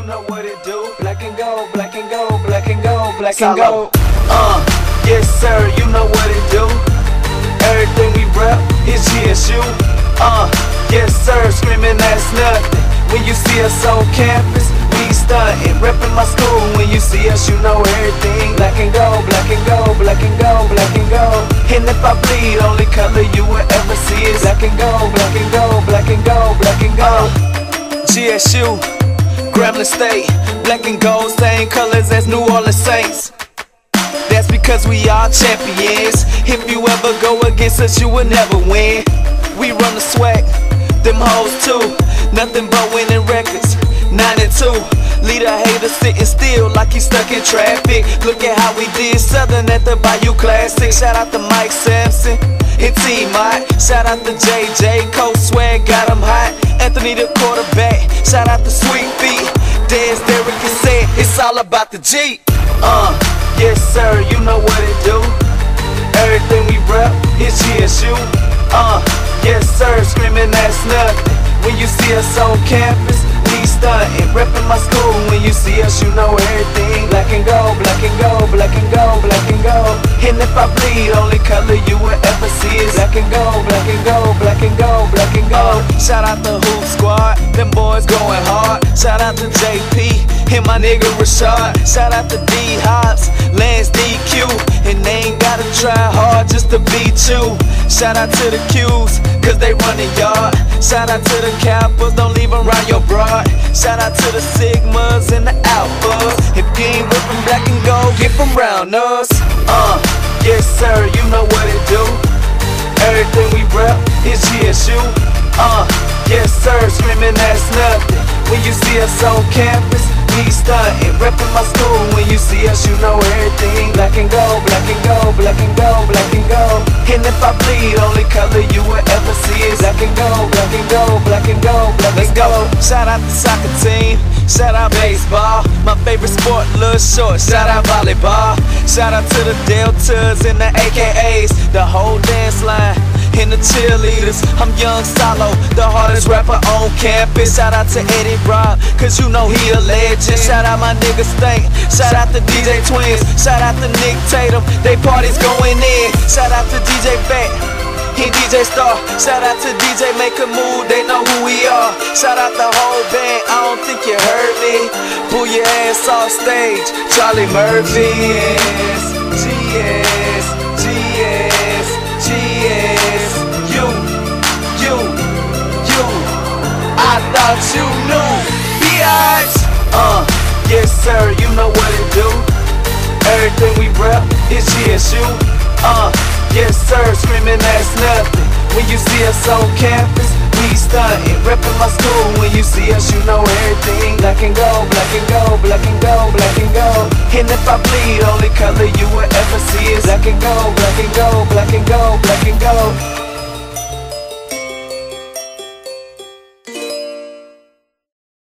know what it do. Black and gold, black and gold, black and gold, black and gold. Yes sir, you know what it do. Everything we rep is GSU. Yes sir, screaming that's nothing. When you see us on campus, we stuntin', reppin' my school. When you see us, you know everything. Black and gold, black and gold, black and gold, black and gold. And if I bleed, only color you will ever see is black and gold, black and gold, black and gold, black and gold. GSU, Grambling State, black and gold, same colors as New Orleans Saints. That's because we are champions. If you ever go against us, you will never win. We run the swag, them hoes too. Nothing but winning records, 9-2. Lead a hater sitting still like he's stuck in traffic. Look at how we did Southern at the Bayou Classic. Shout out to Mike Sampson and T-Mott. Shout out to JJ, Coach Swag got him hot. Anthony the quarterback, shout out to Sweet Feet. Dez Derrick and said, it's all about the G. Yes sir, you know what it do. Everything we rep is GSU. Yes sir, screaming that's nothing. When you see us on campus, we stuntin', reppin' my school. When you see us, you know everything. Black and gold, black and gold, black and gold, black and gold. And if I bleed, only color you will ever see is black and gold, black and gold, black and gold, black and gold. Shout out the Hoop Squad, them boys going hard. Shout out to JP and my nigga Rashad. Shout out to D-Hops, Lance DQ. And they ain't gotta try hard just to beat you. Shout out to the Qs, cause they running yard. Shout out to the Kappas, don't leave them round your broad. Shout out to the Sigmas and the Alphas. If you ain't whippin' black and gold, get from round us. Yes sir, you know what it do. Everything we rep is GSU. Yes sir, screaming that's nothing. When you see us on campus, we stuntin', reppin' my school. When you see us, you know everything. Black and gold, black and gold, black and gold, black and gold. And if I bleed, only color you will ever see is black and gold, black and gold, black and gold, black and gold. Shout out the soccer team, shout out baseball. My favorite sport, little short, shout out volleyball. Shout out to the Deltas and the AKAs, the whole dance line and the cheerleaders. I'm Young Solo, the hardest rapper on campus. Shout out to Eddie Rob, cause you know he a legend. Shout out my nigga Stank, shout out to DJ Twins. Shout out to Nick Tatum, they parties going in. Shout out to DJ Fat and DJ Star. Shout out to DJ Make a Move, they know who we are. Shout out the whole band, I don't think you heard me. Pull your ass off stage, Charlie Murphy. GS, GS, GS, GS. You, I thought you knew. Biatch. Yes sir, you know what it do. Everything we rep is GSU. Yes sir, screaming that's nothing. When you see us on campus, we stuntin', reppin' my school. When you see us, you know everything. Black and gold, black and gold, black and gold, black and gold. And if I bleed, only color you will ever see is black and gold, black and gold, black and gold, black and gold.